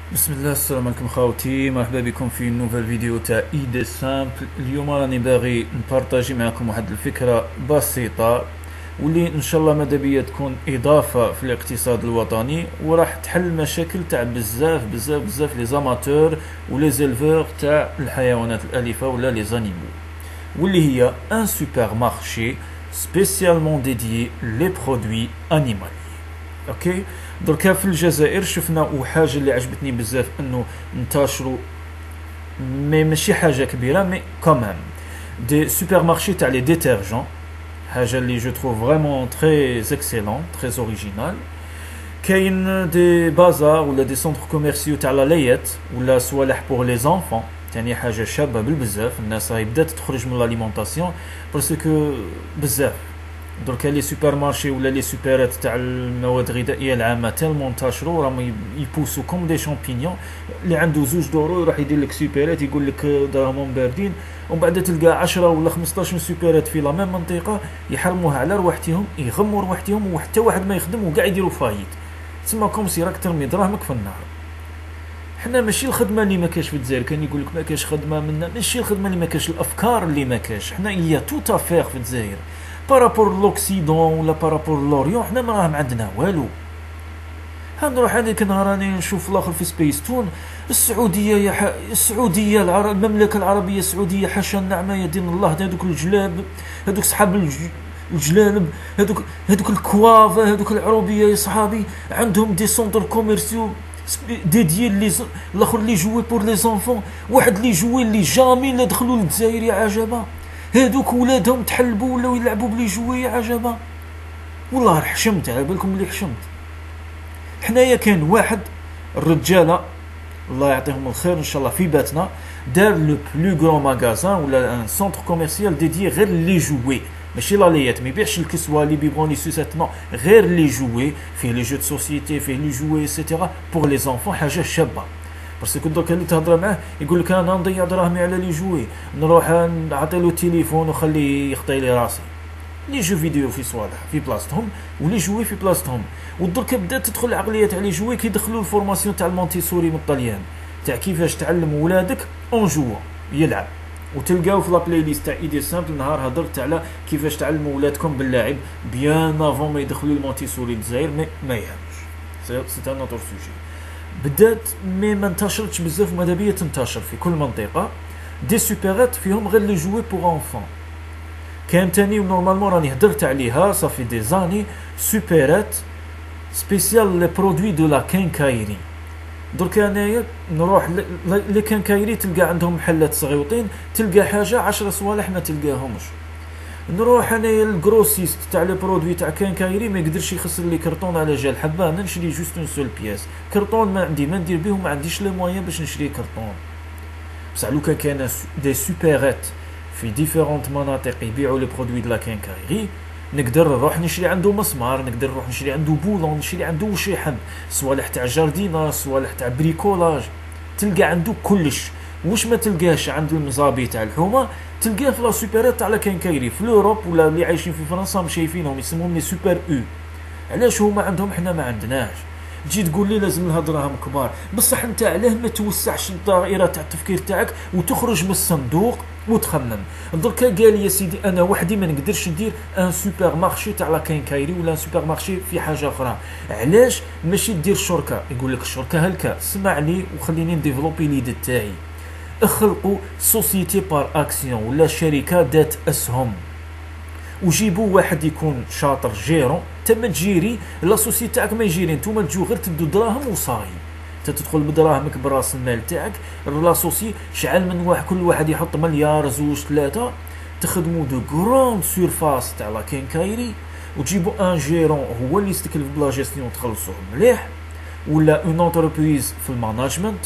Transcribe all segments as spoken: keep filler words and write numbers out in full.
بسم الله، السلام عليكم خاوتي، مرحبا بكم في نوفال فيديو تاع اي دي سامبل. اليوم راني باغي نبارطاجي معكم واحد الفكره بسيطه واللي ان شاء الله ماذا بيا تكون اضافه في الاقتصاد الوطني، وراح تحل مشاكل تاع بزاف بزاف بزاف لي زاماتور ولي زيلفور تاع الحيوانات الاليفه ولا لي زانيمو، واللي هي ان سوبر مارشي سبيسيالمون ديديي لي برودوي انيمال. اوكي، دركا في الجزائر شفنا وحاجه اللي عجبتني بزاف انه انتشروا، مي ماشي حاجه كبيره مي كومام دي سوبر مارشي تاع لي ديترجون، حاجه اللي جو تروف فريمون تري اكسيلون تري اوريجينال. كاين دي بازار ولا دي سونتر كوميرسيو تاع لا ليات ولا صوالح بور لي زانفون، تاني حاجه شابه بالبزاف. الناس راهي بدات تخرج من لاليمونطاسيون باسكو بزاف. دركا لي سوبر مارشي ولا لي سوبرات تاع المواد الغذائيه العامه تالمون انتشروا، راهم يبوسو كوم دي شامبينيون. اللي عنده زوج دورو يروح يدير لك سوبرات يقول لك دراهمهم باردين، ومن بعد تلقى عشرة ولا خمسطاش من سوبرات في لا ميم منطقه يحرموها على رواحتهم، يغموا رواحتهم وحتى واحد ما يخدم وكاع يديروا فايت. تسمى كوم سي راك ترمي دراهمك في النار. حنا ماشي الخدمه اللي ما كاش في الجزائر، كان يقول لك ما كاش خدمه منا، ماشي الخدمه اللي ما كاش، الافكار اللي ما كاش. حنا هي تو افير في الجزائر بارابور لوكسيدون ولا بارابور لوريون، حنا ما راهم عندنا والو. هنروح هذيك النهار راني نشوف الاخر في سبيس تون، السعوديه يا ح... السعوديه العر... المملكه العربيه السعوديه حاشا النعمه يا دين الله، هذوك الجلاب، هذوك صحاب الج... الجلالب، هذوك هذوك الكوافه، هذوك العروبيه يا صحابي، عندهم دي سونتر كوميرسيو ديديي لي الاخر لي جوي بور لي زونفون، واحد لي جوي اللي جامي لا دخلوا للجزائر يا عجبه. هذوك ولادهم تحلبوا ولاو يلعبوا بلي جوي يا عجبه. والله حشمت، على بالكم اللي حشمت. حنايا كان واحد الرجاله الله يعطيهم الخير ان شاء الله في باتنا، دار لو بلو غران ماغازان ولا ان سونتر كوميرسيال ديديي غير لي جوي، ماشي لا ليات، ما يبيعش الكسوه لي بيبغون لي سوسات، نو غير لي جوي، فيه لي جو دو سوسيتي، فيه لي جوي ايتترا بور لي زونفون. حاجه شابه باسكو دوكا اللي تهضر معاه يقول لك انا نضيع دراهمي على لي جوي، نروح نعطي له التليفون وخليه يخطي لي راسي. لي جو فيديو في صوالح في بلاصتهم ولي جوي في بلاصتهم. ودرك بدات تدخل العقليه تاع لي جوي كيدخلوا الفورماسيون تاع المونتيسوري من الطليان، تاع كيفاش تعلم ولادك اون جوا يلعب. وتلقاو في لا بلاي ليست تاع ايدي سامبل نهار هضرت على كيفاش تعلموا ولادكم باللاعب بيان افون ما يدخلوا المونتيسوري للجزائر، مي ما يهمش سي ان اوتر سوجي. بدات مي ما انتشرتش بزاف، ماذا بيا تنتشر في كل منطقه دي سوبرات فيهم غير لي جوي بور انفون. كان تاني نورمالمون راني هدرت عليها صافي دي زاني سوبرات سبيسيال لي برودوي دو لا كينكايري. درك انايا نروح لي كينكايري تلقى عندهم محلات صغيوطين، تلقى حاجه عشرة صوالح ما تلقاهمش. نروح انايا الكروسيست تاع لي برودوي تاع كينكايري ما يقدرش يخسر لي كرطون على جال حبه، انا نشري جوست اون سول بياس كرطون، ما عندي ما ندير به وما عنديش لي موين باش نشري كرطون. بصح لو كان كاين دي سوبرات في ديفيرونت مناطق يبيعوا لي برودوي دو لا كينكايري، نقدر نروح نشري عنده مسمار، نقدر نروح نشري عنده بولون، نشري عنده وش يحب، صوالح تاع جارديناج، صوالح تاع بريكولاج، تلقى عنده كلش. واش ما تلقاش عند المزابي تاع الحومه تلقاه في لا سوبرات تاع لا كينكايري في لوروب ولا اللي عايشين في فرنسا مش شايفينهم، يسموهم لي سوبر او. علاش هما عندهم حنا ما عندناش؟ تجي تقول لي لازم لها دراهم كبار، بصح انت علاه ما توسعش الدائره تاع التفكير تاعك وتخرج من الصندوق وتخمم؟ دركا قال يا سيدي انا وحدي ما نقدرش ندير ان سوبر مارشي تاع لا كينكايري ولا سوبر مارشي في حاجه اخرى، علاش ماشي دير شركه؟ يقول لك الشركه هلكا، اسمع لي وخليني نديفلوبي ليد تاعي. اخلقوا سوسيتي بار اكسيون ولا شركه ذات اسهم، وجيبوا واحد يكون شاطر جيرون، تما تجيري لا سوسيتي تاعك ما يجيري، نتوما تجو غير تدو دراهم وصاي، تدخل بدراهمك براس المال تاعك. لا سوسي شعل من واحد كل واحد يحط مليار زوج ثلاثه، تخدموا دو غروند سورفاس تاع لا كينكايري، وتجيبوا ان جيرون هو اللي يستكلف بلا جيستيون تخلصوه مليح، ولا اون انتربريز في الماناجمنت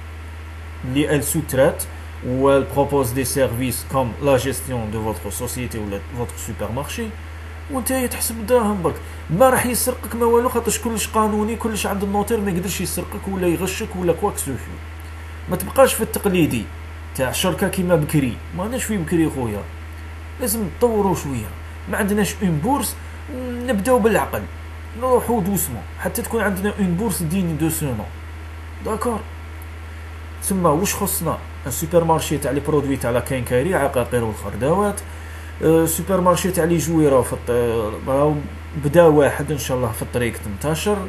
اللي ال سوترات ou elle propose des services comme la gestion de votre société ou votre supermarché، وانت تحسب الدراهم برك. ما راح يسرقك ما والو، خاطرش كلش قانوني، كلش عند النوتير، ما يقدرش يسرقك ولا يغشك ولا كواك سوفي. ما تبقاش في التقليدي تاع شركه كيما بكري، ما عندناش في بكري خويا، لازم نطوروا شويه. ما عندناش اون بورس، نبداو بالعقل، نروحوا دوسمون حتى تكون عندنا اون بورس ديني دو سونو. داكور. تما واش خصنا؟ السوبر مارشي تاع لي برودوي تاع لا كينكاري، عقاقير والخردوات، أه سوبر مارشي تاع لي جويره في راهو بدا واحد ان شاء الله في الطريق تنتشر.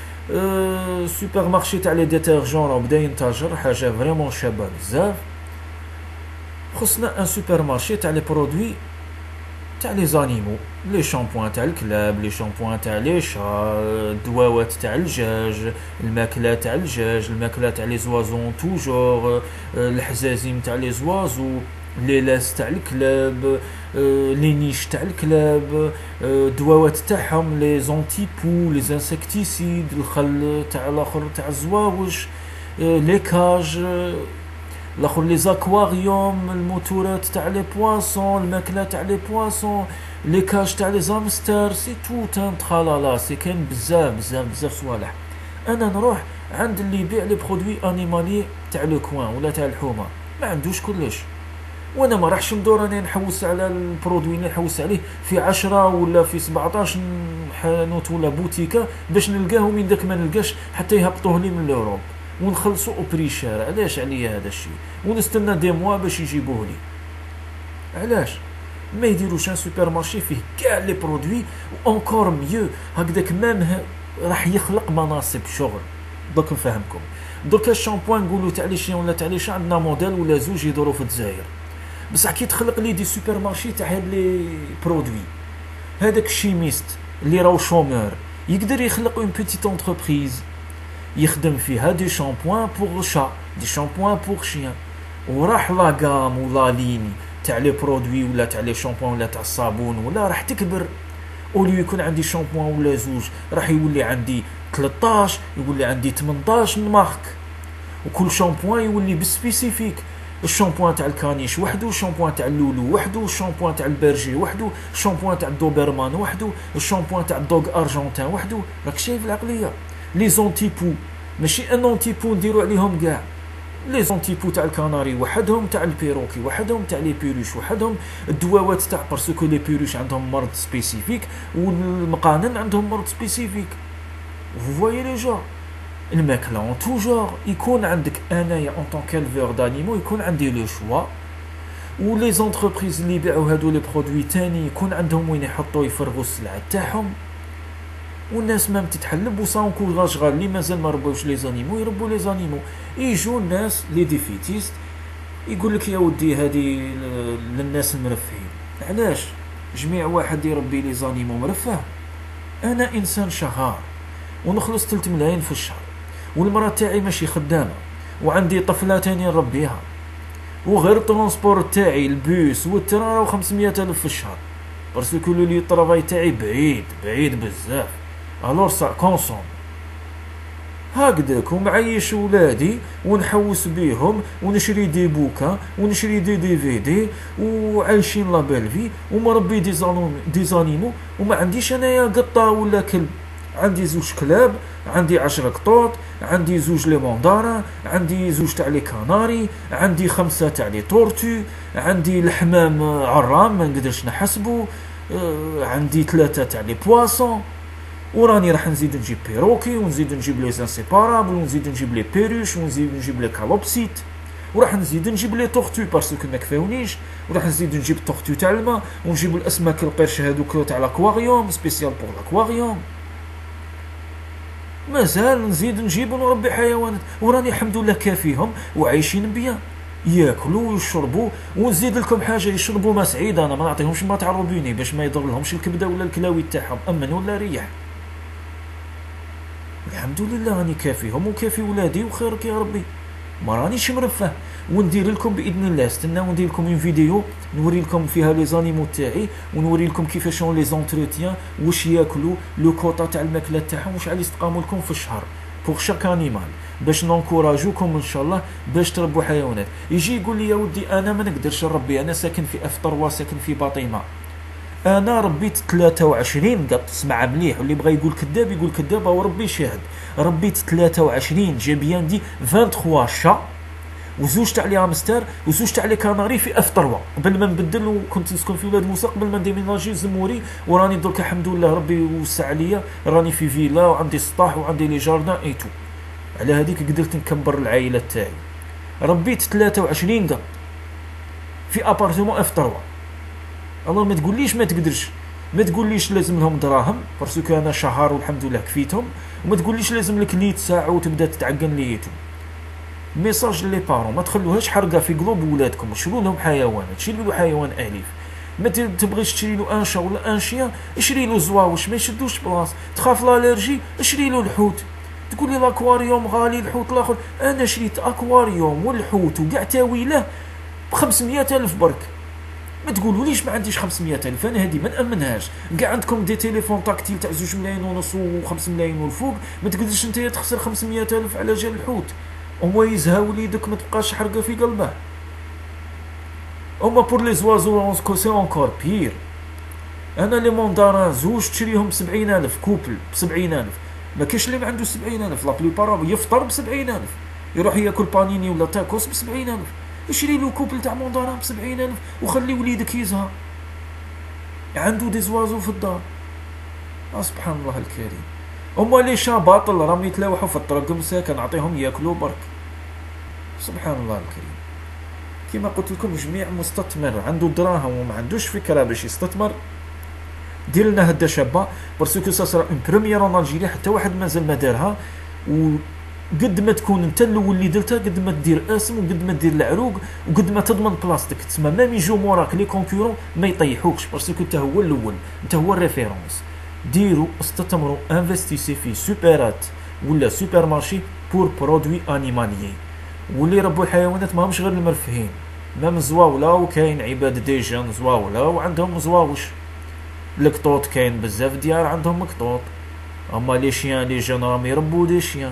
أه سوبر مارشي تاع لي ديتيرجون راه بدا ينتشر، حاجه فريمون شابه بزاف. خصنا ان سوبر مارشي تاع لي برودوي تاع لي زانيمو، لي شامبوان تاع الكلاب، لي شامبوان تاع لي شا، الدواوات تاع الدجاج، الماكله تاع الدجاج، الماكله تاع لي زوازون توجور، الحزازيم تاع لي زوازو، لي لاس تاع الكلاب، لي نيش تاع الكلاب، الدواوات تاعهم، لي زونتي بو، لي انسكتيسيد، الخل تاع الاخر تاع الزواوش، لي كاج الاخر، لي زاكواريوم، الموتورات تاع لي بواسون، الماكله تاع لي بواسون، لي كاج تاع لي زامستر. سي تو تان تخالالا، سي كاين بزاف بزاف بزاف صوالح. انا نروح عند اللي يبيع لي برودوي انيمالي تاع لو كوان ولا تاع الحومه، ما عندوش كلش، وانا ما راحش ندور راني نحوس على البرودوي اللي نحوس عليه في عشرة ولا في سبعطاش حانوت ولا بوتيكا باش نلقاه من داك ما نلقاش حتى يهبطوه لي من لوروب ونخلصوا اوبري شارع. علاش عليا هذا الشيء؟ ونستنى دي موا باش يجيبوه لي. علاش ما يديروش ان سوبر مارشي فيه كاع لي برودوي اونكور ميو هكذاك؟ مام راح يخلق مناصب شغل. دوك نفهمكم. دوك الشامبوان نقولوا تاع لي شيون ولا تاع لي شا عندنا موديل ولا زوج يدوروا في الجزائر، بصح كي تخلق لي دي سوبر مارشي تاع هاد لي برودوي، هذاك الشيميست اللي راهو شومور يقدر يخلق اون بيتيت انتربريز يخدم فيها دي شامبوان بوغ شا، دي شامبوان بوغ شيان، وراح لا غام ولا لين تاع لي برودوي ولا تاع لي شامبوان ولا تاع الصابون ولا راح تكبر. اوليو يكون عندي شامبوان ولا زوج راح يولي عندي ثلاطاش، يولي عندي ثمنطاش من مارك، وكل شامبوان يولي بسبيسيفيك. الشامبوان تاع الكانيش وحده، الشامبوان تاع اللولو وحده، الشامبوان تاع البرجي وحده، الشامبوان تاع الدوبرمان وحده، الشامبوان تاع الدوغ ارجنتين وحده. راك شايف العقليه؟ لي زونتيبو ماشي ان اونتيبو نديرو عليهم كاع، لي زونتيبو تاع الكناري وحدهم، تاع البيروكي وحدهم، تاع لي بيروش وحدهم، الدواوات تاع باسكو لي بيروش عندهم مرض سبيسيفيك والمقانن عندهم مرض سبيسيفيك. فوايي لي جا الماكله اون توجور يكون عندك انايا اون طون كالفور دانيمو يكون عندي لو شوا، ولي زونتربريز اللي يبيعوا هادو لي برودوي تاني يكون عندهم وين يحطوا يفرغوا السلعه تاعهم، والناس ما تتحلب وصانكو غاشغال اللي مازال ما ربوش لي زانيمو يربوا لي زانيمو. يجوا الناس لي ديفيتيست يقول لك يا ودي هذه للناس المرفهين. علاش جميع واحد يربي لي زانيمو مرفه؟ انا انسان شهار ونخلص ثلاثة ملايين في الشهر، والمراه تاعي ماشي خدامه، وعندي طفله تاني نربيها، وغير الترونسبور تاعي البوس والترا وخمسمية الف في الشهر، باسكو لي طرافاي تاعي بعيد بعيد بزاف. الور سا كونسوم هكذاك، ومعيش ولادي ونحوس بيهم ونشري دي بوكا ونشري دي دي في دي وعايشين لا بيل في ومربي دي زانيمو دي زانيمو وما عنديش انايا قطه ولا كلب. عندي زوج كلاب، عندي عشرة قطوط، عندي زوج لي موندارا، عندي زوج تاع لي كاناري، عندي خمسة تاع لي تورتو، عندي الحمام عرام ما نقدرش نحسبو، آه عندي ثلاثة تاع لي بواسون، وراني راح نزيد نجيب بيروكي ونزيد نجيب لي انسيبارابل ونزيد نجيب لي بيروش ونزيد نجيب لي كالوبسيت، وراح نزيد نجيب لي طورتو باسكو ما كفاونيش، وراح نزيد نجيب طورتو تاع الماء ونجيب الاسماك القرش هذوك تاع الاكواريوم سبيسيال بور الاكواريوم. مازال نزيد نجيب ونربي حيوانات وراني الحمد لله كافيهم وعايشين بيان، ياكلوا ويشربوا. ونزيد لكم حاجه، يشربوا ما سعيد، انا ما نعطيهمش ما تاع روبيني باش ما يضر لهمش الكبده ولا الكلاوي تاعهم، امن ولا ريح. الحمد لله راني كافيهم وكافي ولادي وخيرك يا ربي، ما رانيش مرفه. وندير لكم باذن الله، استناو ندير لكم اون فيديو نوري لكم فيها لي زانيمو تاعي ونوري لكم كيفاش لي زونتروتيان، واش ياكلوا، لو كوطا تاع الماكله تاعهم، واش على يستقاموا لكم في الشهر بوغ شاك انيمال، باش نونكوراجوكم ان شاء الله باش تربوا حيوانات. يجي يقول لي يا ودي انا ما نقدرش نربي، انا ساكن في اف طروا، ساكن في باطيمه، انا ربيت ثلاثة وعشرين قط. اسمع مليح، واللي بغى يقول كذاب يقول كذاب وربي شاهد. ربيت ثلاثة وعشرين جي بيان دي ثلاثة وعشرين شا وزوج تاع لي هامستر وزوج تاع لي كاناري في اف طروا قبل ما نبدل، وكنت نسكن في ولاد موسى قبل ما نديميناجي زموري، وراني درك الحمد لله ربي وسع عليا، راني في فيلا وعندي سطاح وعندي لي جاردان اي تو. على هذيك قدرت نكبر العائله تاعي. ربيت ثلاثة وعشرين قط في ابارتمون اف ثلاثة. الله ما تقوليش ما تقدرش، ما تقوليش لازم لهم دراهم باسكو انا شهر والحمد لله كفيتهم، وما تقوليش لازم لك ليت ساعه وتبدا تتعقن ليتهم. ميساج لي بارون، ما تخلوهاش حرقه في قلوب ولادكم، شروا لهم حيوانات، شري له حيوان اليف. ما تبغيش تشري له ان شا ولا ان شيا، اشري له زواوش ما يشدوش بلاص. تخاف لالرجي، اشري له الحوت. تقول لي الاكواريوم غالي الحوت الاخر، انا شريت اكواريوم والحوت وكاع تاويله ب خمسمية الف برك. ما تقولوليش ما عنديش خمسمية الف، انا هذه ما نامنهاش. كاع عندكم دي تليفون تاكتيل تاع زوج ملايين ونص وخمس ملايين والفوق، ما تقدرش انت تخسر خمسمية الف على جال الحوت. وما يزها وليدك ما تبقاش حرقه في قلبه. اما بور لي زوازو اونسكو سي اونكور بير. انا لي مونداران زوج تشريهم بسبعين الف، كوبل بسبعين الف. ما كاينش اللي ما عنده سبعين الف، لا بليبار يفطر بسبعين الف، يروح ياكل بانيني ولا تاكوس بسبعين الف. اشري له كوبل تاع مونداران بسبعين الف وخلي وليدك يزهى عنده دي زوازو في الدار. آه سبحان الله الكريم. هما لي شا باطل راهم يتلاوحوا في الطرق مساكن، نعطيهم ياكلوا برك. سبحان الله الكريم. كما قلت لكم جميع مستثمر عنده دراهم وما عندوش فكره باش يستثمر، دير لنا هدا شابه باسكو سا سرا اون بروميير اون الجيري، حتى واحد مازال ما دارها. وقد ما تكون انت الاول اللي درتها، قد ما دير اسم وقد ما دير العروق وقد ما تضمن بلاصتك. تسمى مام يجو موراك لي كونكورون ما يطيحوكش باسكو انت هو الاول، انت هو الريفيرونس. ديروا استثمروا انفستيسي في سوبرات ولا سوبر مارشي بور برودوي انيماليي. واللي يربوا الحيوانات ماهمش غير المرفهين، مام زواوله وكاين عباد دي جون زواوله وعندهم زواوش. القطوط كاين بزاف ديار عندهم قطوط. اما لي شيان لي جون راهم يربوا دي شيان.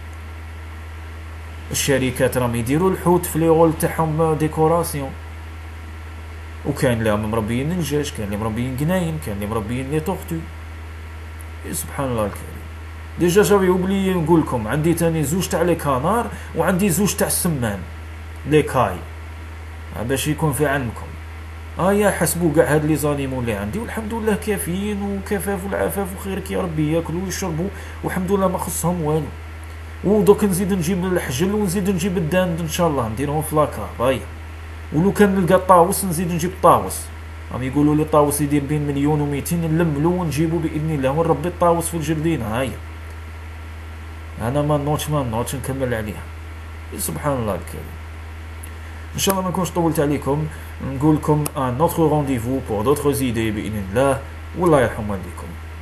الشركات راهم يديروا الحوت في لي غول تاعهم ديكوراسيون. وكاين اللي مربيين الدجاج، كاين اللي مربيين قناين، كاين اللي مربيين لي طوفتو. سبحان الله الكريم. ديجا جاوي اوبلي نقول لكم عندي تاني زوج تاع لي كانار وعندي زوج تاع السمان لي كاي، باش يكون في علمكم. اه يا حسبوا كاع هاد لي زانيمو اللي عندي والحمد لله كافيين وكفاف والعفاف وخيرك يا ربي، ياكلوا ويشربوا والحمد لله ما خصهم والو. ودوك نزيد نجيب الحجل ونزيد نجيب الداند ان شاء الله نديرهم في لاكار. هاي ولو كان نلقى الطاوس نزيد نجيب الطاوس. راهم يقولوا لي الطاوس يدير بين مليون وميتين، نلملو ونجيبو باذن الله ونربي الطاوس في الجردينه. هاي انا ما نوضش ما نوضش نكمل عليها. سبحان الله الكريم. ان شاء الله ما نكونش طولت عليكم. نقول لكم ان اوتر رونديفو بور دوطخ ايدي باذن الله، والله يرحم والديكم.